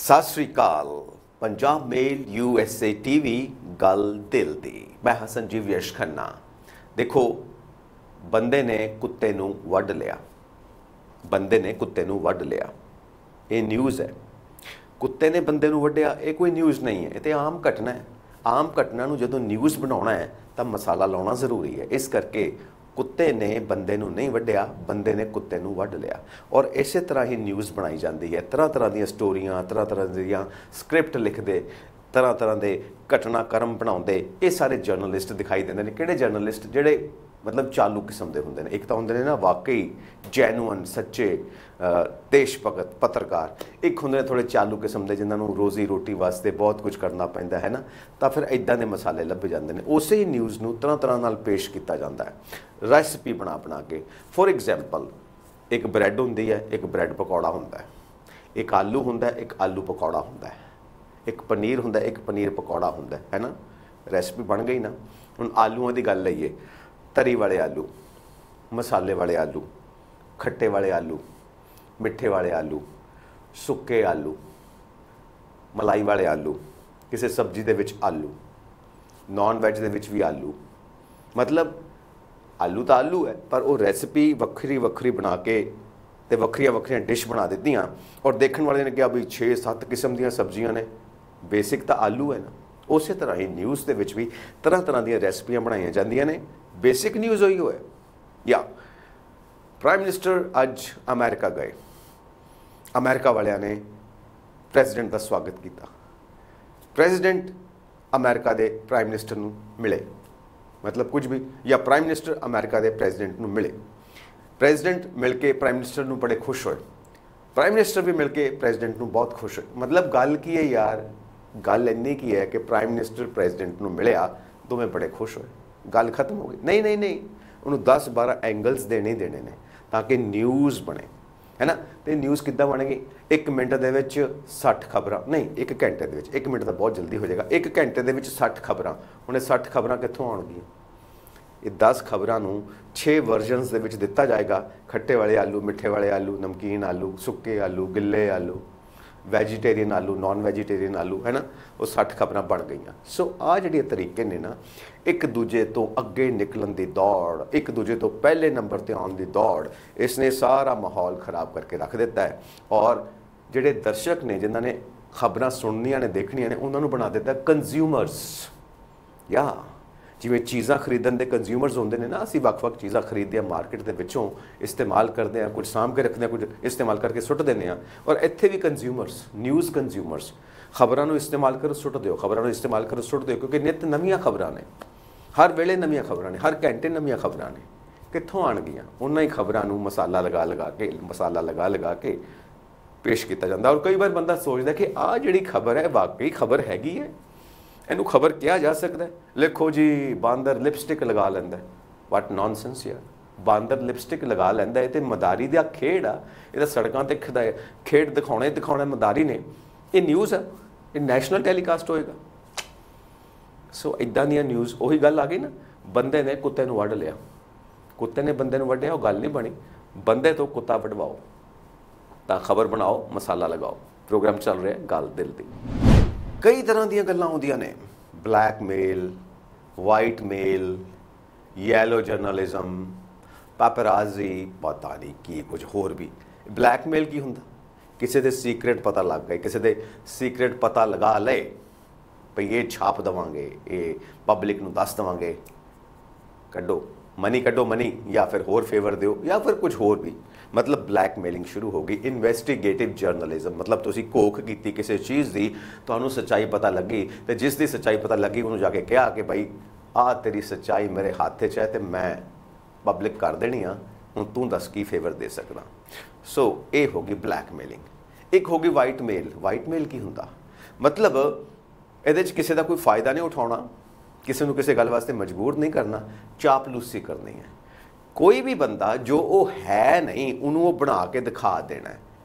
सत श्री अकाल। Punjab mail USA TV गल दिल दी। मैं हाँ संजीव यश खन्ना। देखो, बंदे ने कुत्ते नूं वढ लिया, बंदे ने कुत्ते नूं वढ लिया। ये न्यूज़ है। कुत्ते ने बंदे नूं वढिया, ये कोई न्यूज़ नहीं है, ये तो आम घटना है। आम घटना नूं जदों न्यूज़ बनाउणा है तो मसाला लाउणा जरूरी है। इस करके कुत्ते ने बंदे नूं नहीं वढिया, बंदे ने कुत्ते नूं वढ लिया। और इस तरह ही न्यूज़ बनाई जाती है। तरह तरह दी स्टोरियां, तरह तरह दी स्क्रिप्ट लिखते, तरह तरह के घटनाक्रम बनाते। ये सारे जर्नलिस्ट दिखाई देते हैं। किहड़े जर्नलिस्ट? जिहड़े मतलब चालू किस्म के होंगे। एक तो होंगे ने ना वाकई जैनुअन सच्चे देश भगत पत्रकार, एक होंगे थोड़े चालू किस्म के जिन्होंने रोज़ी रोटी वास्ते बहुत कुछ करना पैंदा है ना, तो फिर इदा के मसाले लभे जाते हैं। उस ही न्यूज़ को तरह तरह नाल पेश किया जाता है, रेसिपी बना बना के। फॉर एग्जाम्पल, एक ब्रैड होंदी है, एक ब्रैड पकौड़ा होंदा है, एक आलू होंदा है, एक आलू पकौड़ा होंदा है, एक पनीर होंदा है, एक पनीर पकौड़ा होंदा है ना। रेसिपी बन गई ना। हुण आलूआं दी गल लईए, तरी वाले आलू, मसाले वाले आलू, खट्टे वाले आलू, मिठे वाले आलू, सुक्के आलू, मलाई वाले आलू, किसी सब्जी दे विच आलू, नॉन वैज दे विच भी आलू। मतलब आलू तो आलू है, पर वो रेसिपी वक्री वक्री बना के ते वक्रिया वक्रिया डिश बना दित्तियां। और देखने वाले ने कहा भी 6-7 किस्म दी सब्जियां ने, बेसिक तो आलू है ना। उस तरह ही न्यूज़ के विच भी तरह तरह दी रेसिपियां बनाई जांदियां ने। बेसिक न्यूज़ वही है। या प्राइम मिनिस्टर अज अमेरिका गए, अमेरिका वालियां ने प्रेजिडेंट का स्वागत किया। प्रेजिडेंट अमेरिका के प्राइम मिनिस्टर नूं मिले, मतलब कुछ भी, या प्राइम मिनिस्टर अमेरिका के प्रेजिडेंट नूं मिले। प्रेजिडेंट मिल के प्राइम मिनिस्टर नूं बड़े खुश होए, प्राइम मिनिस्टर भी मिल के प्रेजिडेंट नूं बहुत खुश होए। मतलब गल की है यार, गल इन्नी की है कि प्राइम मिनिस्टर प्रेजिडेंट नूं मिलिया, दोवें बड़े खुश होए, गल खत्म हो गई। नहीं नहीं नहीं, उन्होंने 10-12 एंगल्स देने ही देने ने ताकि न्यूज़ बने, है ना। तो न्यूज़ किद्दां बनेगी? 1 मिनट दे विच 60 खबरां, नहीं 1 घंटे दे विच, 1 मिनट तो बहुत जल्दी हो जाएगा, 1 घंटे दे विच 60 खबरां। हुण 60 खबरां कित्थों आउणगीਆਂ? ये 10 खबरां नूं 6 वर्जनस दे विच दिता जाएगा। खट्टे वाले आलू, मिठे वाले आलू, नमकीन आलू, सुक्के आलू, गिले आलू, वैजीटेरियन आलू, नॉन वैजीटेरियन आलू, है ना। वो 60 खबरां बन गई। सो आ जिहड़े तरीके ने ना, एक दूजे तो अगे निकलन की दौड़, एक दूजे तो पहले नंबर पर आने की दौड़, इसने सारा माहौल खराब करके रख दिता है। और जिहड़े दर्शक ने, जिन्होंने खबरां सुननियां ने, देखनियां ने, उन्होंने बना दिता कंज्यूमर्स। या जिवें चीज़ां खरीदण दे कंज्यूमर्स होंदे ने ना, असीं वक्-वक् चीज़ां खरीददे हां मार्केट दे विचों, इस्तेमाल करते हैं, कुछ साम के रखते हैं, कुछ इस्तेमाल करके सुट देने हैं। और इत्थे भी कंज्यूमर्स, न्यूज़ कंज्यूमर्स, खबरां नूं इस्तेमाल करो सुट दिओ, खबरां नूं इस्तेमाल करो सुट दिओ, क्योंकि नित नवीआं खबरां ने, हर वेले नवीआं खबरां ने, हर घंटे नवीआं खबरां ने। कित्थों आउणगीਆਂ? उन्हां ही खबरां नूं मसाला लगा लगा के पेश किया जाता। और कई बार बंदा सोचता कि आ जिहड़ी खबर है वाकई खबर हैगी है, इनू खबर कहा जा सकता है। लिखो जी, बांदर लिपस्टिक लगा लैंदा। वट नॉनसेंस यार, बांदर लिपस्टिक लगा लैंदा है तो मदारी दा खेड आ। ये सड़कों ते खेड दिखाने मदारी ने। ये न्यूज़ है, ये नैशनल टैलीकास्ट होएगा। सो इदां दी न्यूज़, उही गल आ गई ना, बंदे ने कुत्ते नूं वढ लिया, कुत्ते ने बंदे नूं वढिया, वो गल नहीं बनी। बंदे तो कुत्ता वढवाओ, तां खबर बनाओ, मसाला लगाओ। प्रोग्राम चल रहा है गल दिल दी। कई तरह दी गल्लां होंदियां ने, blackmail, white mail, yellow journalism, paparazzi, पता नहीं की कुछ होर भी। ब्लैकमेल की हुंदा? किसी दे सीक्रेट पता लग गए, किसी दे सीक्रेट पता लगा ले भई ये छाप देवांगे, ये पब्लिक नूं दस देवांगे, कड्डो मनी, या फिर होर फेवर दिओ, या फिर कुछ होर भी। मतलब ब्लैकमेलिंग शुरू हो गई। इन्वेस्टिगेटिव जर्नलिज्म, मतलब तुसी घोख की किसी चीज़ की, तुहानूं सच्चाई पता लगी, तो जिस दी सच्चाई पता लगी उन्होंने जाके कहा कि भाई आ तेरी सच्चाई मेरे हाथ च है, तो मैं पब्लिक कर देनी आ, हुण तूं दस की फेवर दे सकदा। सो ये हो गई ब्लैकमेलिंग। एक हो गई वाइट मेल। वाइट मेल की हुंदा? मतलब ये किसी का कोई फायदा नहीं उठाना, किसी को किसी गल वास्ते मजबूर नहीं करना, चापलूसी करनी है। कोई भी बंदा जो वो है नहीं, उन्होंने वो बना के दिखा देना है।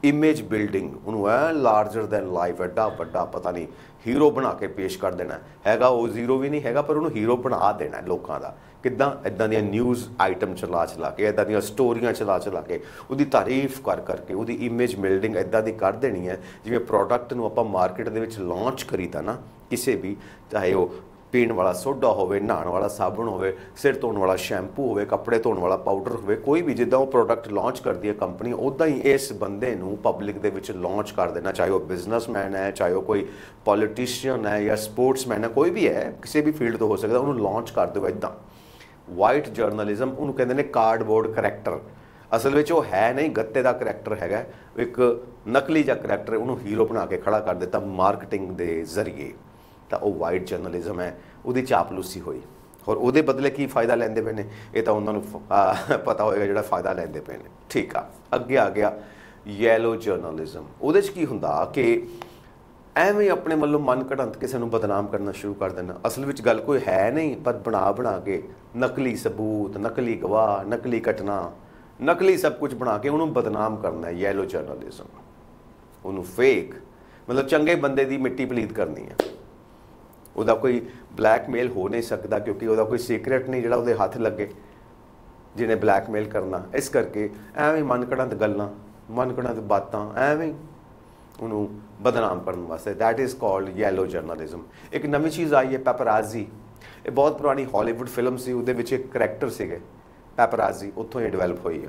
ਇਮੇਜ ਬਿਲਡਿੰਗ, ਉਹਨੂੰ ਐ ਲਾਰਜਰ ਦੈਨ ਲਾਈਫ, ਐਡਾ ਵੱਡਾ ਪਤਾ ਨਹੀਂ ਹੀਰੋ ਬਣਾ ਕੇ ਪੇਸ਼ ਕਰ ਦੇਣਾ ਹੈਗਾ। ਉਹ ਜ਼ੀਰੋ ਵੀ ਨਹੀਂ ਹੈਗਾ ਪਰ ਉਹਨੂੰ ਹੀਰੋ ਬਣਾ ਦੇਣਾ ਲੋਕਾਂ ਦਾ। ਕਿੱਦਾਂ? ਇੱਦਾਂ ਦੀਆਂ ਨਿਊਜ਼ ਆਈਟਮ ਚਲਾ ਕੇ, ਇੱਦਾਂ ਦੀਆਂ ਸਟੋਰੀਆਂ ਚਲਾ ਕੇ, ਉਹਦੀ ਤਾਰੀਫ ਕਰਕੇ ਉਹਦੀ ਇਮੇਜ ਬਿਲਡਿੰਗ ਇੱਦਾਂ ਦੀ ਕਰ ਦੇਣੀ ਹੈ ਜਿਵੇਂ ਪ੍ਰੋਡਕਟ ਨੂੰ ਆਪਾਂ ਮਾਰਕੀਟ ਦੇ ਵਿੱਚ ਲਾਂਚ ਕਰੀਦਾ ਨਾ, ਕਿਸੇ ਵੀ, ਚਾਹੇ ਉਹ ਪੀਣ ਵਾਲਾ ਸੋਡਾ ਹੋਵੇ, ਨਹਾਉਣ ਵਾਲਾ ਸਾਬਣ ਹੋਵੇ, ਸਿਰ ਧੋਣ ਵਾਲਾ ਸ਼ੈਂਪੂ ਹੋਵੇ, ਕੱਪੜੇ ਧੋਣ ਵਾਲਾ ਪਾਊਡਰ ਹੋਵੇ, ਕੋਈ ਵੀ ਜਿੱਦਾਂ ਉਹ ਪ੍ਰੋਡਕਟ ਲਾਂਚ ਕਰਦੀ ਹੈ ਕੰਪਨੀ, ਉੱਦਾਂ ਹੀ ਇਸ ਬੰਦੇ ਨੂੰ ਪਬਲਿਕ ਦੇ ਵਿੱਚ ਲਾਂਚ ਕਰ ਦੇਣਾ। ਚਾਹੇ ਉਹ ਬਿਜ਼ਨਸਮੈਨ ਹੈ, ਚਾਹੇ ਉਹ ਕੋਈ ਪੋਲੀਟੀਸ਼ੀਅਨ ਹੈ ਜਾਂ ਸਪੋਰਟਸਮੈਨ ਹੈ, ਕੋਈ ਵੀ ਹੈ, ਕਿਸੇ ਵੀ ਫੀਲਡ ਤੋਂ ਹੋ ਸਕਦਾ, ਉਹਨੂੰ ਲਾਂਚ ਕਰ ਦਿਓ ਇੱਦਾਂ। ਵਾਈਟ ਜਰਨਲਿਜ਼ਮ ਉਹਨੂੰ ਕਹਿੰਦੇ ਨੇ ਕਾਰਡਬੋਰਡ ਕਰੈਕਟਰ। ਅਸਲ ਵਿੱਚ ਉਹ ਹੈ ਨਹੀਂ, ਗੱਤੇ ਦਾ ਕਰੈਕਟਰ ਹੈਗਾ, ਇੱਕ ਨਕਲੀ ਜਿਹਾ ਕਰੈਕਟਰ, ਉਹਨੂੰ ਹੀਰੋ ਬਣਾ ਕੇ ਖੜਾ ਕਰ ਦਿੱਤਾ ਮਾਰਕੀਟਿੰਗ ਦੇ ਜ਼ਰੀਏ। ਤਾਂ ਉਹ ਵਾਈਟ ਜਰਨਲਿਜ਼ਮ ਹੈ, ਉਹਦੀ ਚਾਪਲੂਸੀ ਹੋਈ। ਔਰ ਉਹਦੇ ਬਦਲੇ ਕੀ ਫਾਇਦਾ ਲੈਂਦੇ ਪਏ ਨੇ, ਇਹ ਤਾਂ ਉਹਨਾਂ ਨੂੰ ਪਤਾ ਹੋਏਗਾ ਜਿਹੜਾ ਫਾਇਦਾ ਲੈਂਦੇ ਪਏ ਨੇ। ਠੀਕ ਆ, ਅੱਗੇ ਆ ਗਿਆ ਯੈਲੋ ਜਰਨਲਿਜ਼ਮ। ਉਹਦੇ 'ਚ ਕੀ ਹੁੰਦਾ ਕਿ ਐਵੇਂ ਆਪਣੇ ਵੱਲੋਂ ਮਨ ਘੜੰਤ ਕਿਸੇ ਨੂੰ ਬਦਨਾਮ ਕਰਨਾ ਸ਼ੁਰੂ ਕਰ ਦੇਣਾ। ਅਸਲ ਵਿੱਚ ਗੱਲ ਕੋਈ ਹੈ ਨਹੀਂ, ਪਰ ਬਣਾ ਕੇ ਨਕਲੀ ਸਬੂਤ, ਨਕਲੀ ਗਵਾਹ, ਨਕਲੀ ਘਟਨਾ, ਨਕਲੀ ਸਭ ਕੁਝ ਬਣਾ ਕੇ ਉਹਨੂੰ ਬਦਨਾਮ ਕਰਨਾ ਹੈ ਯੈਲੋ ਜਰਨਲਿਜ਼ਮ। ਉਹਨੂੰ ਫੇਕ, ਮਤਲਬ ਚੰਗੇ ਬੰਦੇ ਦੀ ਮਿੱਟੀ ਪਲੀਤ ਕਰਨੀ ਹੈ। ਉਹਦਾ ਕੋਈ ਬਲੈਕਮੇਲ ਹੋ ਨਹੀਂ ਸਕਦਾ ਕਿਉਂਕਿ ਉਹਦਾ ਕੋਈ ਸੀਕਰੇਟ ਨਹੀਂ ਜਿਹੜਾ ਉਹਦੇ ਹੱਥ ਲੱਗੇ ਜਿਹਨੇ ਬਲੈਕਮੇਲ ਕਰਨਾ। ਇਸ ਕਰਕੇ ਐਵੇਂ ਮਨ ਘੜੰਤ ਗੱਲਾਂ, ਮਨ ਘੜੰਤ ਬਾਤਾਂ, ਐਵੇਂ ਉਹਨੂੰ ਬਦਨਾਮ ਕਰਨ ਵਾਸਤੇ, that is called yellow journalism. ਇੱਕ ਨਵੀਂ ਚੀਜ਼ ਆਈ ਹੈ ਪੈਪਰਾਜ਼ੀ। ਇਹ ਬਹੁਤ ਪੁਰਾਣੀ ਹਾਲੀਵੁੱਡ ਫਿਲਮ ਸੀ, ਉਹਦੇ ਵਿੱਚ ਇੱਕ ਕਰੈਕਟਰ ਸੀਗੇ ਪੈਪਰਾਜ਼ੀ, ਉੱਥੋਂ ਹੀ ਡਿਵੈਲਪ ਹੋਈ ਹੈ।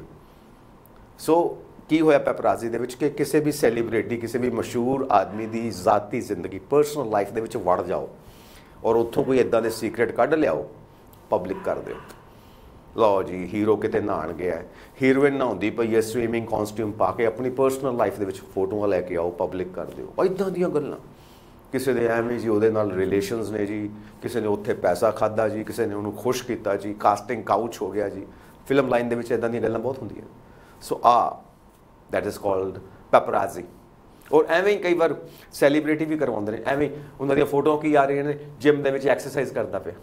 ਸੋ ਕੀ ਹੋਇਆ ਪੈਪਰਾਜ਼ੀ ਦੇ ਵਿੱਚ ਕਿ ਕਿਸੇ ਵੀ ਸੈਲੀਬ੍ਰਿਟੀ, ਕਿਸੇ ਵੀ ਮਸ਼ਹੂਰ ਆਦਮੀ ਦੀ ਜ਼ਾਤੀ ਜ਼ਿੰਦਗੀ, ਪਰਸਨਲ ਲਾਈਫ ਦੇ ਵਿੱਚ ਵੜ ਜਾਓ ਔਰ ਉੱਥੋਂ ਕੋਈ ਇੱਦਾਂ ਦੇ ਸੀਕਰੇਟ ਕੱਢ ਲਿਆਓ, ਪਬਲਿਕ ਕਰ ਦਿਓ। ਲਓ ਜੀ, ਹੀਰੋ ਕਿਤੇ ਨਹਾਉਣ ਗਿਆ, ਹੀਰੋਇਨ ਨਹਾਉਂਦੀ ਪਈ ਹੈ ਸਵੀਮਿੰਗ ਕਾਸਟਿਊਮ ਪਾ ਕੇ, ਆਪਣੀ ਪਰਸਨਲ ਲਾਈਫ ਦੇ ਵਿੱਚ ਫੋਟੋਆਂ ਲੈ ਕੇ ਆਓ, ਪਬਲਿਕ ਕਰ ਦਿਓ। ਇੱਦਾਂ ਦੀਆਂ ਗੱਲਾਂ। ਕਿਸੇ ਦੇ ਐਵੇਂ ਜੀ ਉਹਦੇ ਨਾਲ ਰਿਲੇਸ਼ਨਸ ਨੇ ਜੀ, ਕਿਸੇ ਨੇ ਉੱਥੇ ਪੈਸਾ ਖਾਧਾ ਜੀ, ਕਿਸੇ ਨੇ ਉਹਨੂੰ ਖੁਸ਼ ਕੀਤਾ ਜੀ, ਕਾਸਟਿੰਗ ਕਾਊਚ ਹੋ ਗਿਆ ਜੀ। ਫਿਲਮ ਲਾਈਨ ਦੇ ਵਿੱਚ ਇੱਦਾਂ ਦੀਆਂ ਗੱਲਾਂ ਬਹੁਤ ਹੁੰਦੀਆਂ। So that is called paparazzi. ਔਰ ਐਵੇਂ ਹੀ ਕਈ ਵਾਰ ਸੈਲੀਬ੍ਰਿਟੀ ਵੀ ਕਰਵਾਉਂਦੇ ਨੇ, ਐਵੇਂ ਉਹਨਾਂ ਦੀਆਂ ਫੋਟੋਆਂ ਕੀ ਆ ਰਹੀਆਂ ਨੇ, ਜਿਮ ਦੇ ਵਿੱਚ ਐਕਸਰਸਾਈਜ਼ ਕਰਦਾ ਪਿਆ।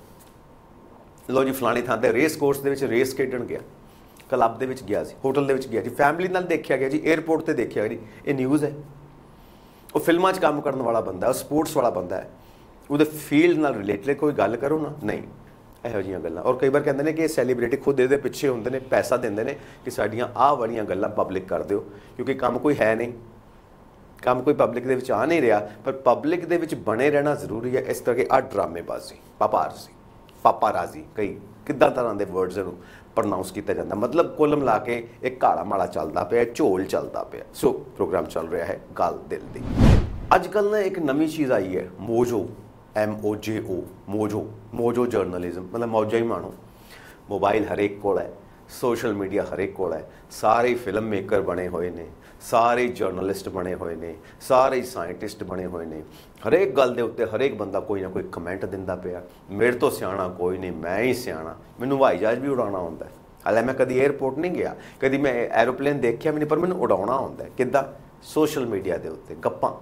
ਲੋ ਜੀ, ਫਲਾਣੀ ਥਾਂ 'ਤੇ ਰੇਸ ਕੋਰਸ ਦੇ ਵਿੱਚ ਰੇਸ ਖੇਡਣ ਗਿਆ, ਕਲੱਬ ਦੇ ਵਿੱਚ ਗਿਆ ਸੀ, ਹੋਟਲ ਦੇ ਵਿੱਚ ਗਿਆ ਜੀ, ਫੈਮਿਲੀ ਨਾਲ ਦੇਖਿਆ ਗਿਆ ਜੀ, ਏਅਰਪੋਰਟ 'ਤੇ ਦੇਖਿਆ ਜੀ। ਇਹ ਨਿਊਜ਼ ਹੈ। ਉਹ ਫਿਲਮਾਂ 'ਚ ਕੰਮ ਕਰਨ ਵਾਲਾ ਬੰਦਾ, ਉਹ ਸਪੋਰਟਸ ਵਾਲਾ ਬੰਦਾ ਹੈ, ਉਹਦੇ ਫੀਲਡ ਨਾਲ ਰਿਲੇਟਡ ਕੋਈ ਗੱਲ ਕਰੋ ਨਾ, ਨਹੀਂ, ਇਹੋ ਜਿਹੀਆਂ ਗੱਲਾਂ। ਔਰ ਕਈ ਵਾਰ ਕਹਿੰਦੇ ਨੇ ਕਿ ਇਹ ਸੈਲੀਬ੍ਰਿਟੀ ਖੁਦ ਇਹਦੇ ਪਿੱਛੇ ਹੁੰਦੇ ਨੇ, ਪੈਸਾ ਦਿੰਦੇ ਨੇ ਕਿ ਸਾਡੀਆਂ ਆਹ ਵਾਲੀਆਂ ਗੱਲਾਂ ਪਬਲਿਕ ਕਰ ਦਿਓ, ਕਿਉਂਕਿ ਕੰਮ ਕੋਈ ਹੈ ਨਹੀਂ, ਕੰਮ ਕੋਈ ਪਬਲਿਕ ਦੇ ਵਿੱਚ ਆ ਨਹੀਂ ਰਿਹਾ, ਪਰ ਪਬਲਿਕ ਦੇ ਵਿੱਚ ਬਣੇ ਰਹਿਣਾ ਜ਼ਰੂਰੀ ਹੈ। ਇਸ ਕਰਕੇ ਆਹ ਡਰਾਮੇਬਾਜ਼ੀ, ਪਾਪਾਰਾਜ਼ੀ, ਕਈ ਕਿੱਦਾਂ ਤਰ੍ਹਾਂ ਦੇ ਵਰਡਸ ਨੂੰ ਪ੍ਰੋਨਾਊਂਸ ਕੀਤਾ ਜਾਂਦਾ, ਮਤਲਬ ਕੁੱਲ ਮਿਲਾ ਕੇ ਇੱਕ ਕਾਲਾ ਮਾਲਾ ਚੱਲਦਾ ਪਿਆ, ਝੋਲ ਚੱਲਦਾ ਪਿਆ। ਸੋ ਪ੍ਰੋਗਰਾਮ ਚੱਲ ਰਿਹਾ ਹੈ ਗੱਲ ਦਿਲ ਦੀ। ਅੱਜ ਕੱਲ੍ਹ ਨਾ ਇੱਕ ਨਵੀਂ ਚੀਜ਼ ਆਈ ਹੈ, ਮੋਜੋ, MOJO, ਮੋਜੋ ਜਰਨਲਿਜ਼ਮ, ਮਤਲਬ ਮੌਜਾਂ ਹੀ ਮਾਣੋ। ਮੋਬਾਈਲ ਹਰੇਕ ਕੋਲ ਹੈ, ਸੋਸ਼ਲ ਮੀਡੀਆ ਹਰੇਕ ਕੋਲ ਹੈ, ਸਾਰੇ ਫਿਲਮ ਮੇਕਰ ਬਣੇ ਹੋਏ ਨੇ, ਸਾਰੇ ਜਰਨਲਿਸਟ ਬਣੇ ਹੋਏ ਨੇ, ਸਾਰੇ ਸਾਇੰਟਿਸਟ ਬਣੇ ਹੋਏ ਨੇ। ਹਰੇਕ ਗੱਲ ਦੇ ਉੱਤੇ ਹਰੇਕ ਬੰਦਾ ਕੋਈ ਨਾ ਕੋਈ ਕਮੈਂਟ ਦਿੰਦਾ ਪਿਆ, ਮੇਰੇ ਤੋਂ ਸਿਆਣਾ ਕੋਈ ਨਹੀਂ, ਮੈਂ ਹੀ ਸਿਆਣਾ, ਮੈਨੂੰ ਹਵਾਈ ਜਹਾਜ਼ ਵੀ ਉਡਾਉਣਾ ਆਉਂਦਾ। ਹਾਲੇ ਮੈਂ ਕਦੀ ਏਅਰਪੋਰਟ ਨਹੀਂ ਗਿਆ, ਕਦੀ ਮੈਂ ਐਰੋਪਲੇਨ ਦੇਖਿਆ ਵੀ ਨਹੀਂ, ਪਰ ਮੈਨੂੰ ਉਡਾਉਣਾ ਆਉਂਦਾ। ਕਿੱਦਾਂ? ਸੋਸ਼ਲ ਮੀਡੀਆ ਦੇ ਉੱਤੇ ਗੱਪਾਂ।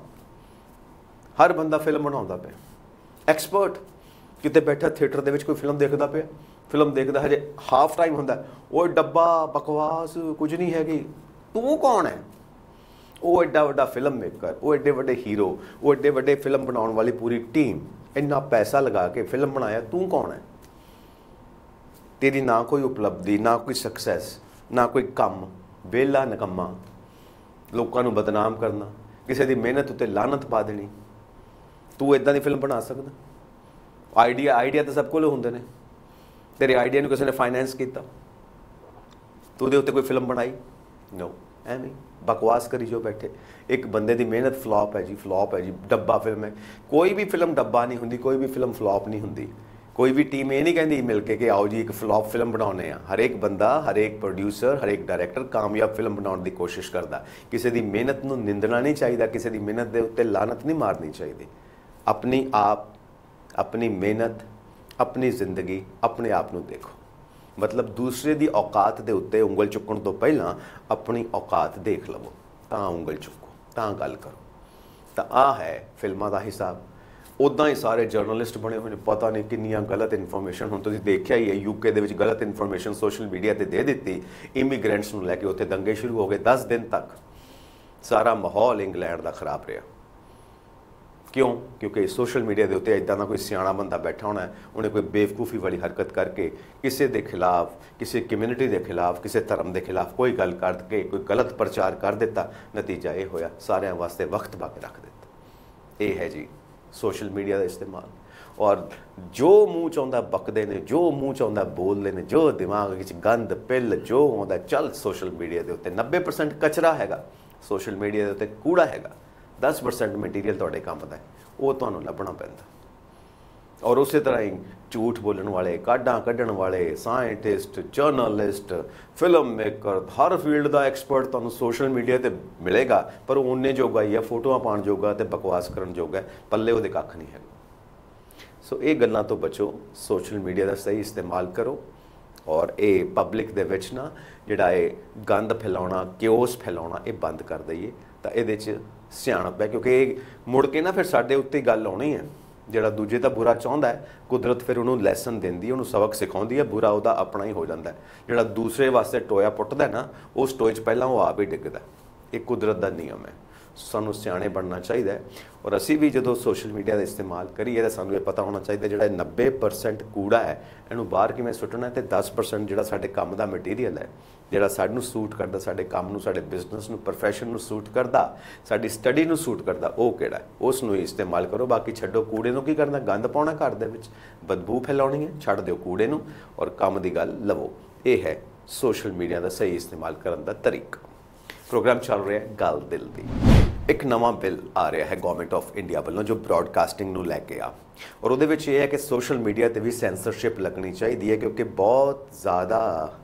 ਹਰ ਬੰਦਾ ਫਿਲਮ ਬਣਾਉਂਦਾ ਪਿਆ, ਐਕਸਪਰਟ। ਕਿਤੇ ਬੈਠਾ ਥੀਏਟਰ ਦੇ ਵਿੱਚ ਕੋਈ ਫਿਲਮ ਦੇਖਦਾ ਪਿਆ, ਫਿਲਮ ਦੇਖਦਾ ਹਜੇ ਹਾਫ ਟਾਈਮ ਹੁੰਦਾ, ਉਹ ਡੱਬਾ ਬਕਵਾਸ ਕੁਝ ਨਹੀਂ ਹੈਗੀ, ਤੂੰ ਕੌਣ ਹੈ? ਉਹ ਐਡਾ ਵੱਡਾ ਫਿਲਮ ਮੇਕਰ, ਉਹ ਐਡੇ ਵੱਡੇ ਹੀਰੋ, ਉਹ ਐਡੇ ਵੱਡੇ ਫਿਲਮ ਬਣਾਉਣ ਵਾਲੀ ਪੂਰੀ ਟੀਮ, ਇੰਨਾ ਪੈਸਾ ਲਗਾ ਕੇ ਫਿਲਮ ਬਣਾਇਆ, ਤੂੰ ਕੌਣ ਹੈ? ਤੇਰੀ ਨਾ ਕੋਈ ਉਪਲਬਧੀ, ਨਾ ਕੋਈ ਸਕਸੈਸ, ਨਾ ਕੋਈ ਕੰਮ, ਵਿਹਲਾ ਨਿਕੰਮਾ, ਲੋਕਾਂ ਨੂੰ ਬਦਨਾਮ ਕਰਨਾ, ਕਿਸੇ ਦੀ ਮਿਹਨਤ ਉੱਤੇ ਲਾਹਨਤ ਪਾ ਦੇਣੀ। ਤੂੰ ਇੱਦਾਂ ਦੀ ਫਿਲਮ ਬਣਾ ਸਕਦਾ? ਆਈਡੀਆ ਤਾਂ ਸਭ ਕੋਲ ਹੁੰਦੇ ਨੇ। ਤੇਰੇ ਆਈਡੀਆ ਨੂੰ ਕਿਸੇ ਨੇ ਫਾਈਨੈਂਸ ਕੀਤਾ, ਤੂੰ ਉਹਦੇ ਉੱਤੇ ਕੋਈ ਫਿਲਮ ਬਣਾਈ? ਨੋ, ਐਵੇਂ ਬਕਵਾਸ ਕਰੀ ਜੋ ਬੈਠੇ। ਇੱਕ ਬੰਦੇ ਦੀ ਮਿਹਨਤ ਫਲॉप ਹੈ ਜੀ, ਫਲॉप ਹੈ ਜੀ, ਡੱਬਾ ਫਿਲਮ ਹੈ। ਕੋਈ ਵੀ ਫਿਲਮ ਡੱਬਾ ਨਹੀਂ ਹੁੰਦੀ, ਕੋਈ ਵੀ ਫਿਲਮ ਫਲॉप ਨਹੀਂ ਹੁੰਦੀ। ਕੋਈ ਵੀ ਟੀਮ ਇਹ ਨਹੀਂ ਕਹਿੰਦੀ ਮਿਲ ਕੇ ਕਿ ਆਓ ਜੀ ਇੱਕ ਫਲॉप ਫਿਲਮ ਬਣਾਉਂਦੇ ਆ। ਹਰੇਕ ਬੰਦਾ, ਹਰੇਕ ਪ੍ਰੋਡਿਊਸਰ, ਹਰੇਕ ਡਾਇਰੈਕਟਰ ਕਾਮਯਾਬ ਫਿਲਮ ਬਣਾਉਣ ਦੀ ਕੋਸ਼ਿਸ਼ ਕਰਦਾ। ਕਿਸੇ ਦੀ ਮਿਹਨਤ ਨੂੰ ਨਿੰਦਣਾ ਨਹੀਂ ਚਾਹੀਦਾ, ਕਿਸੇ ਦੀ ਮਿਹਨਤ ਦੇ ਉੱਤੇ ਲਾਹਨਤ ਨਹੀਂ ਮਾਰਨੀ ਚਾਹੀਦੀ। ਆਪਣੀ ਆਪ, ਆਪਣੀ ਮਿਹਨਤ, ਆਪਣੀ ਜ਼ਿੰਦਗੀ, ਆਪਣੇ ਆਪ ਨੂੰ ਦੇਖੋ। ਮਤਲਬ ਦੂਸਰੇ ਦੀ ਔਕਾਤ ਦੇ ਉੱਤੇ ਉਂਗਲ ਚੁੱਕਣ ਤੋਂ ਪਹਿਲਾਂ ਆਪਣੀ ਔਕਾਤ ਦੇਖ ਲਵੋ, ਤਾਂ ਉਂਗਲ ਚੁੱਕੋ, ਤਾਂ ਗੱਲ ਕਰੋ। ਤਾਂ ਆਹ ਹੈ ਫਿਲਮਾਂ ਦਾ ਹਿਸਾਬ। ਉੱਦਾਂ ਹੀ ਸਾਰੇ ਜਰਨਲਿਸਟ ਬਣੇ ਹੋਏ ਨੇ, ਪਤਾ ਨਹੀਂ ਕਿੰਨੀਆਂ ਗਲਤ ਇਨਫੋਰਮੇਸ਼ਨ। ਹੁਣ ਤੁਸੀਂ ਦੇਖਿਆ ਹੀ ਹੈ, UK ਦੇ ਵਿੱਚ ਗਲਤ ਇਨਫੋਰਮੇਸ਼ਨ ਸੋਸ਼ਲ ਮੀਡੀਆ 'ਤੇ ਦੇ ਦਿੱਤੀ, ਇਮੀਗ੍ਰੈਂਟਸ ਨੂੰ ਲੈ ਕੇ ਉੱਥੇ ਦੰਗੇ ਸ਼ੁਰੂ ਹੋ ਗਏ 10 ਦਿਨ ਤੱਕ। सारा माहौल इंग्लैंड का खराब रहा। क्यों? क्योंकि सोशल मीडिया के उत्ते इदां दा कोई सियाणा बंदा बैठा होना है, उन्हें कोई बेवकूफ़ी वाली हरकत करके किसी के खिलाफ, किसी कम्यूनिटी के खिलाफ, किसी धर्म के खिलाफ कोई गल करके कोई गलत प्रचार कर दिता। नतीजा ये होया सारिਆਂ वास्ते वक्त पा के रख दिता। ये है जी सोशल मीडिया का इस्तेमाल। और जो मूँह चाहुंदा बकदे ने, जो मूँह चाहुंदा बोलते हैं, जो दिमाग विच गंद पिल जो आउंदा चल सोशल मीडिया के उत्ते 90% कचरा हैगा, सोशल मीडिया के उत्ते कूड़ा हैगा, 10% मटीरीयल तुहाडे काम दा है, वो तुहानूं लभना पैंदा। और उस तरह ही झूठ बोलण वाले, काढां कढण वाले, साइंटिस्ट, जर्नलिस्ट, फिल्म मेकर, हर फील्ड का एक्सपर्ट तुहानूं सोशल मीडिया ते मिलेगा, पर उन्ने जोगा ही है, फोटोआं पाउण जोगा ते बकवास करन जोगा, पल्ले उहदे कख नहीं है। सो ये गल्लां तो बचो, सोशल मीडिया का सही इस्तेमाल करो। और ये पब्लिक दे विच ना जिहड़ा ये गंद फैलाउणा, क्योस फैलाउणा, ये बंद कर दईए तां इहदे च सियाणप है। क्योंकि मुड़ के ना फिर साडे उत्ते गल आउणी है, जिहड़ा दूजे दा बुरा चाहुंदा है, कुदरत फिर उहनूं लैसन दिंदी है, उहनूं सबक सिखाउंदी है, बुरा उहदा अपना ही हो जांदा है। जिहड़ा दूसरे वास्ते टोया पुੱਟਦਾ है ना, उस टोए च पहलां वो आप ही डिगदा। ये कुदरत दा नियम है। सानूं सियाणे बनना चाहिए। और असी भी जो सोशल मीडिया का इस्तेमाल करिए तो सानूं ये पता होना चाहिए जिहड़ा 90% कूड़ा है इहनूं बाहर किवें सुੱਟਣਾ है, तो 10% जिहड़ा साडे काम दा मटीरीयल है, जिहड़ा सानूं सूट करदा, साडे काम नूं, साडे बिजनेस नूं, प्रोफैशन नूं सूट करदा, साडी स्टडी नूं सूट करदा, वो किहड़ा है उस नूं ही इस्तेमाल करो। बाकी छड्डो। कूड़े नूं की करना, गंद पाउणा घर दे विच, बदबू फैलाउणी है, छड्ड दिओ कूड़े नूं और काम दी गल लवो। ये है सोशल मीडिया का सही इस्तेमाल करन दा तरीका। प्रोग्राम चल रहा है गल दिल दी। एक नवा बिल आ रहा है गवर्नमेंट ऑफ इंडिया वालों जो ब्रॉडकास्टिंग नूं लैके आ, और उहदे विच ये है कि सोशल मीडिया ते भी सेंसरशिप लगनी चाहिए है, क्योंकि बहुत ज़्यादा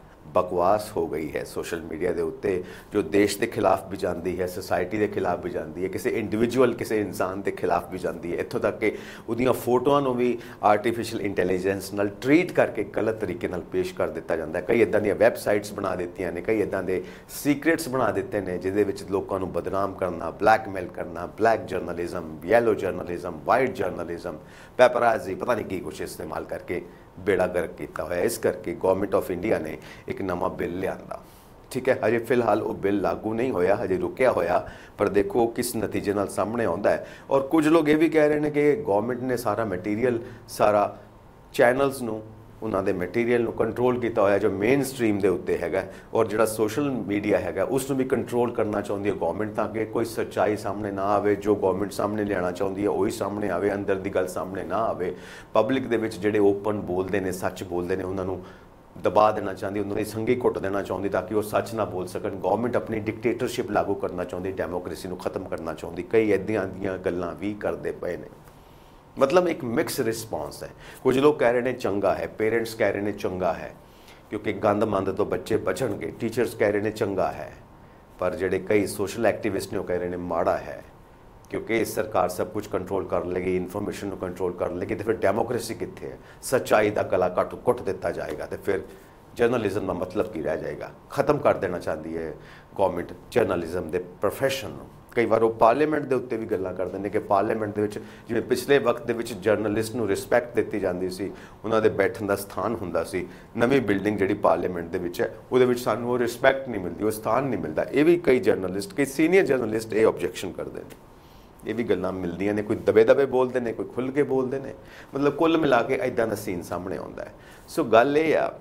बकवास हो गई है सोशल मीडिया के उत्ते, जो देश के खिलाफ भी जाती है, सोसाइटी के खिलाफ भी जाती है, किसी इंडिविजुअल किसी इंसान के खिलाफ भी जाती है। इत्थों तक कि उहदियां फोटोआं नूं भी आर्टिफिशियल इंटैलीजेंस नाल ट्रीट करके गलत तरीके नाल पेश कर दिता जाता है। कई इदां दी वैबसाइट्स बना दित्तियां ने, कई इदां दे सीक्रेट्स बना दिते हैं जिहदे विच लोकां नूं बदनाम करना, ब्लैकमेल करना, black journalism, yellow journalism, white journalism, paparazzi, पता नहीं की कुछ इस्तेमाल करके बेड़ा गर्क किया होया। इस करके गवर्नमेंट ऑफ इंडिया ने एक नवा बिल लिया। ठीक है, हजे फिलहाल वो बिल लागू नहीं होया, हजे रुकिया होया, पर देखो किस नतीजे नाल सामने आता है। और कुछ लोग ये भी कह रहे हैं कि गवर्नमेंट ने सारा मटीरीयल, सारा चैनल्स नूं, उन्होंने मटीरीयल नूं कंट्रोल किया होया जो मेन स्ट्रीम के उत्ते हैगा, और जिहड़ा सोशल मीडिया हैगा उसनूं भी कंट्रोल करना चाहती है गवर्नमेंट, ताकि कोई सच्चाई सामने ना आवे, जो गवर्नमेंट सामने लियाना चाहती है वही सामने आवे, अंदर की गल सामने ना आवे। पब्लिक दे विच जिहड़े ओपन बोलते हैं, सच बोलते हैं, उन्होंने दबा देना चाहती, उन्होंने संघी घुट देना चाहती ताकि वो सच ना बोल सकन। गवर्नमेंट अपनी डिक्टेटरशिप लागू करना चाहती, डेमोक्रेसी नूं खत्म करना चाहती, कई इदां दीयां गल्लां भी करते पे ने। मतलब एक मिक्स रिस्पॉन्स है। कुछ लोग कह रहे हैं चंगा है, पेरेंट्स कह रहे हैं चंगा है क्योंकि गंद मंद तो बच्चे बचणगे, टीचर्स कह रहे हैं चंगा है, पर जिहड़े कई सोशल एक्टिविस्ट ने वो कह रहे हैं माड़ा है, क्योंकि सरकार सब कुछ कंट्रोल कर लेगी, इन्फॉर्मेशन को कंट्रोल कर लेगी, तो फिर डेमोक्रेसी कित्थे है? सच्चाई का गला घुट दिता जाएगा, तो फिर जर्नलिज्म का मतलब की रह जाएगा। खत्म कर देना चाहती है गवर्नमेंट जर्नलिज्म के प्रोफैशन। कई बार वो पार्लीमेंट के उत्ते भी गल्लां करते हैं कि पार्लीमेंट के जिवें पिछले वक्त के जर्नलिस्ट नूं रिस्पैक्ट दी जाती सी, उन्होंने बैठन का स्थान हुंदा सी। नवीं बिल्डिंग जिहड़ी पार्लीमेंट के विच है उहदे विच सानूं वो रिस्पैक्ट नहीं मिलती, वो स्थान नहीं मिलता। ये भी कई जर्नलिस्ट, कई सीनियर जर्नलिस्ट ये ऑब्जैक्शन करते हैं। ये भी गल्लां मिलदियां ने, कोई दबे दबे बोलते हैं, कोई खुल के बोलते हैं, मतलब कुल मिला के इदां दा सीन सामने आता है। सो गल ये आ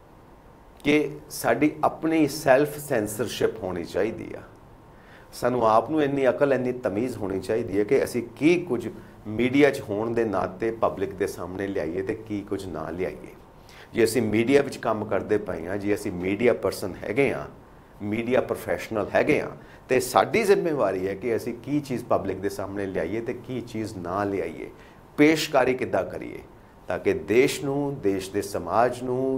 कि साडी अपनी सैल्फ सेंसरशिप होनी चाहिए। सानू आप नूं इन्नी अकल, इन्नी तमीज़ होनी चाहिए कि असी की कुछ मीडिया च होण दे नाते पब्लिक के सामने लियाइए तो की कुछ ना लियाइए। जे असी मीडिया विच काम करते पे हाँ, जे असी मीडिया परसन हैगे हाँ, मीडिया प्रोफैशनल हैगे हाँ, तो साडी जिम्मेवारी है कि असी की चीज़ पब्लिक के सामने लियाइए तो की चीज़ ना लियाइए, पेशकारी किद्दां करिए, ताकि देश नूं, देश के समाज नूं,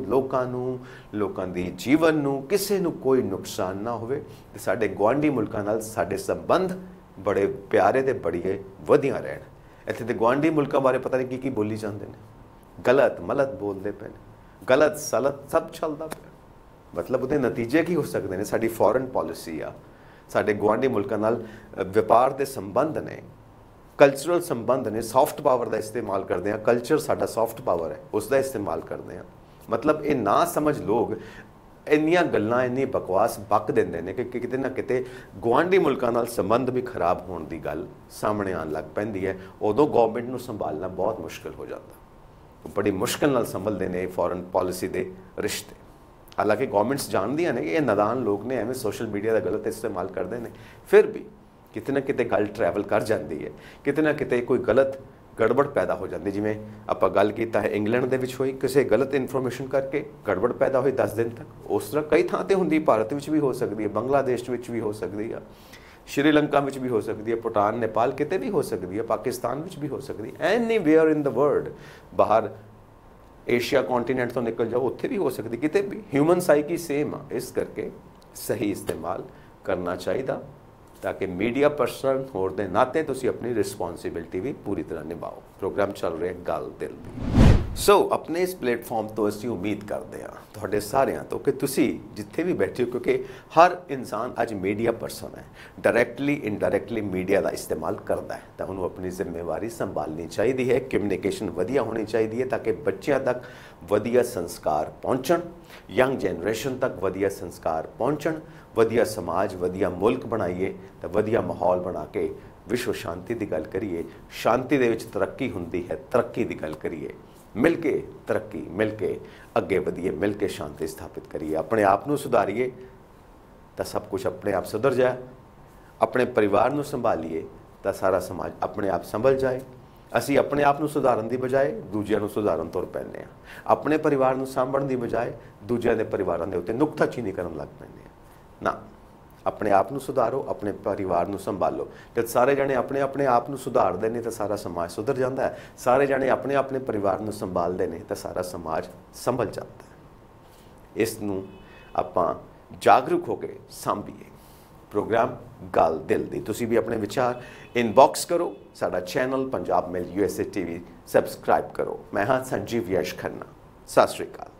लोकां दी जीवन नूं किसी नूं कोई नुकसान ना होवे, ते साडे गुआढ़ी मुल्कां नाल साडे संबंध बड़े प्यारे ते बड़िए वधिया रहन। इत्थे ते गुआढ़ी मुल्कां बारे पता नहीं की बोली जांदे ने, गलत मलत बोलते पे, गलत सलत सब चलदा पिया। मतलब उहदे नतीजे की हो सकते हैं? साडी फॉरेन पॉलिसी आ, साडे गुआढ़ी मुल्कां नाल व्यापार के संबंध ने, कल्चरल संबंध ने, सॉफ्ट पावर का इस्तेमाल करते हैं। कल्चर साडा सॉफ्ट पावर है, उसका इस्तेमाल करते हैं। मतलब ये ना समझ लोग ਇੰਨੀਆਂ ਗੱਲਾਂ ਇੰਨੀ ਬਕਵਾਸ ਬਕ ਦਿੰਦੇ ਨੇ ਕਿ ਕਿਤੇ ਨਾ ਕਿਤੇ ਗੁਆਂਢੀ ਮੁਲਕਾਂ ਨਾਲ ਸੰਬੰਧ ਵੀ ਖਰਾਬ ਹੋਣ ਦੀ ਗੱਲ ਸਾਹਮਣੇ ਆਉਣ ਲੱਗ ਪੈਂਦੀ ਹੈ। ਉਦੋਂ ਗਵਰਨਮੈਂਟ ਨੂੰ ਸੰਭਾਲਣਾ ਬਹੁਤ ਮੁਸ਼ਕਿਲ ਹੋ ਜਾਂਦਾ। ਬੜੀ ਮੁਸ਼ਕਿਲ ਨਾਲ ਸੰਭਲਦੇ ਨੇ ਫੋਰਨ ਪਾਲਿਸੀ ਦੇ ਰਿਸ਼ਤੇ। ਹਾਲਾਂਕਿ ਗਵਰਨਮੈਂਟਸ ਜਾਣਦੀਆਂ ਨੇ ਕਿ ਇਹ ਨਾਦਾਨ ਲੋਕ ਨੇ, ਐਵੇਂ ਸੋਸ਼ਲ ਮੀਡੀਆ ਦਾ ਗਲਤ ਇਸਤੇਮਾਲ ਕਰਦੇ ਨੇ, ਫਿਰ ਵੀ ਕਿਤੇ ਨਾ ਕਿਤੇ ਗੱਲ ਟਰੈਵਲ ਕਰ ਜਾਂਦੀ ਹੈ, ਕਿਤੇ ਨਾ ਕਿਤੇ ਕੋਈ ਗਲਤ ਗੜਬੜ ਪੈਦਾ ਹੋ ਜਾਂਦੀ। ਜਿਵੇਂ ਆਪਾਂ ਗੱਲ ਕੀਤਾ ਹੈ ਇੰਗਲੈਂਡ ਦੇ ਵਿੱਚ ਹੋਈ, ਕਿਸੇ ਗਲਤ ਇਨਫੋਰਮੇਸ਼ਨ ਕਰਕੇ ਗੜਬੜ ਪੈਦਾ ਹੋਈ 10 ਦਿਨ ਤੱਕ। ਉਸ ਤਰ੍ਹਾਂ ਕਈ ਥਾਂ 'ਤੇ ਹੁੰਦੀ, ਭਾਰਤ ਵਿੱਚ ਵੀ ਹੋ ਸਕਦੀ ਹੈ, ਬੰਗਲਾਦੇਸ਼ ਵਿੱਚ ਵੀ ਹੋ ਸਕਦੀ ਹੈ, ਸ਼੍ਰੀਲੰਕਾ ਵਿੱਚ ਵੀ ਹੋ ਸਕਦੀ ਹੈ, ਭੂਟਾਨ ਨੇਪਾਲ ਕਿਤੇ ਵੀ ਹੋ ਸਕਦੀ ਹੈ, ਪਾਕਿਸਤਾਨ ਵਿੱਚ ਵੀ ਹੋ ਸਕਦੀ ਹੈ, ਐਨੀਵੇਅਰ ਇਨ ਦ ਵਰਲਡ। ਬਾਹਰ ਏਸ਼ੀਆ ਕੰਟੀਨੈਂਟ ਤੋਂ ਨਿਕਲ ਜਾਓ, ਉੱਥੇ ਵੀ ਹੋ ਸਕਦੀ, ਕਿਤੇ ਵੀ। ਹਿਊਮਨ ਸਾਈਕੀ ਸੇਮ ਆ, ਇਸ ਕਰਕੇ ਸਹੀ ਇਸਤੇਮਾਲ ਕਰਨਾ ਚਾਹੀਦਾ ਤਾਂ ਕਿ ਮੀਡੀਆ ਪਰਸਨ ਹੋਣ ਦੇ ਨਾਤੇ ਤੁਸੀਂ ਆਪਣੀ ਰਿਸਪੌਂਸਿਬਿਲਟੀ ਵੀ ਪੂਰੀ ਤਰ੍ਹਾਂ ਨਿਭਾਓ। ਪ੍ਰੋਗਰਾਮ ਚੱਲ ਰਿਹਾ ਗੱਲ ਦਿਲ ਦੀ। ਸੋ ਆਪਣੇ ਇਸ ਪਲੇਟਫਾਰਮ ਤੋਂ ਅਸੀਂ ਉਮੀਦ ਕਰਦੇ ਹਾਂ ਤੁਹਾਡੇ ਸਾਰਿਆਂ ਤੋਂ ਕਿ ਤੁਸੀਂ ਜਿੱਥੇ ਵੀ ਬੈਠੇ ਹੋ, ਕਿਉਂਕਿ ਹਰ ਇਨਸਾਨ ਅੱਜ ਮੀਡੀਆ ਪਰਸਨ ਹੈ, ਡਾਇਰੈਕਟਲੀ ਇਨਡਾਇਰੈਕਟਲੀ ਮੀਡੀਆ ਦਾ ਇਸਤੇਮਾਲ ਕਰਦਾ ਹੈ, ਤਾਂ ਉਹਨੂੰ ਆਪਣੀ ਜ਼ਿੰਮੇਵਾਰੀ ਸੰਭਾਲਣੀ ਚਾਹੀਦੀ ਹੈ। ਕਮਿਊਨੀਕੇਸ਼ਨ ਵਧੀਆ ਹੋਣੀ ਚਾਹੀਦੀ ਹੈ ਤਾਂ ਕਿ ਬੱਚਿਆਂ ਤੱਕ ਵਧੀਆ ਸੰਸਕਾਰ ਪਹੁੰਚਣ, ਯੰਗ ਜਨਰੇਸ਼ਨ ਤੱਕ ਵਧੀਆ ਸੰਸਕਾਰ ਪਹੁੰਚਣ, ਵਧੀਆ ਸਮਾਜ, ਵਧੀਆ ਮੁਲਕ ਬਣਾਈਏ ਤਾਂ ਵਧੀਆ ਮਾਹੌਲ ਬਣਾ ਕੇ ਵਿਸ਼ਵ ਸ਼ਾਂਤੀ ਦੀ ਗੱਲ ਕਰੀਏ। ਸ਼ਾਂਤੀ ਦੇ ਵਿੱਚ ਤਰੱਕੀ ਹੁੰਦੀ ਹੈ, ਤਰੱਕੀ ਦੀ ਗੱਲ ਕਰੀਏ, ਮਿਲ ਕੇ ਤਰੱਕੀ, ਮਿਲ ਕੇ ਅੱਗੇ ਵਧੀਏ, ਮਿਲ ਕੇ ਸ਼ਾਂਤੀ ਸਥਾਪਿਤ ਕਰੀਏ। ਆਪਣੇ ਆਪ ਨੂੰ ਸੁਧਾਰੀਏ ਤਾਂ ਸਭ ਕੁਝ ਆਪਣੇ ਆਪ ਸੁਧਰ ਜਾਏ। ਆਪਣੇ ਪਰਿਵਾਰ ਨੂੰ ਸੰਭਾਲੀਏ ਤਾਂ ਸਾਰਾ ਸਮਾਜ ਆਪਣੇ ਆਪ ਸੰਭਲ ਜਾਏ। ਅਸੀਂ ਆਪਣੇ ਆਪ ਨੂੰ ਸੁਧਾਰਨ ਦੀ ਬਜਾਏ ਦੂਜਿਆਂ ਨੂੰ ਸੁਧਾਰਨ ਤੁਰ ਪੈਂਦੇ ਹਾਂ। ਆਪਣੇ ਪਰਿਵਾਰ ਨੂੰ ਸਾਂਭਣ ਦੀ ਬਜਾਏ ਦੂਜਿਆਂ ਦੇ ਪਰਿਵਾਰਾਂ ਦੇ ਉੱਤੇ ਨੁਕਤਾਚੀਨੀ ਕਰਨ ਲੱਗ ਪੈਂਦੇ ਹਾਂ। ਨਾ, ਆਪਣੇ ਆਪ ਨੂੰ ਸੁਧਾਰੋ, ਆਪਣੇ ਪਰਿਵਾਰ ਨੂੰ ਸੰਭਾਲੋ। ਜਦ ਸਾਰੇ ਜਣੇ ਆਪਣੇ ਆਪਣੇ ਆਪ ਨੂੰ ਸੁਧਾਰਦੇ ਨੇ ਤਾਂ ਸਾਰਾ ਸਮਾਜ ਸੁਧਰ ਜਾਂਦਾ ਹੈ। ਸਾਰੇ ਜਣੇ ਆਪਣੇ ਆਪਣੇ ਪਰਿਵਾਰ ਨੂੰ ਸੰਭਾਲਦੇ ਨੇ ਤਾਂ ਸਾਰਾ ਸਮਾਜ ਸੰਭਲ ਜਾਂਦਾ ਹੈ। ਇਸ ਨੂੰ ਆਪਾਂ ਜਾਗਰੂਕ ਹੋ ਕੇ ਸਾਂਭੀਏ। ਪ੍ਰੋਗਰਾਮ ਗੱਲ ਦਿਲ ਦੀ। ਤੁਸੀਂ ਵੀ ਆਪਣੇ ਵਿਚਾਰ ਇਨਬਾਕਸ ਕਰੋ। ਸਾਡਾ channel Punjab mail USA TV subscribe ਕਰੋ। ਮੈਂ ਹਾਂ ਸੰਜੀਵ ਯਸ਼ ਖੰਨਾ। ਸਤਿ ਸ਼੍ਰੀ ਅਕਾਲ।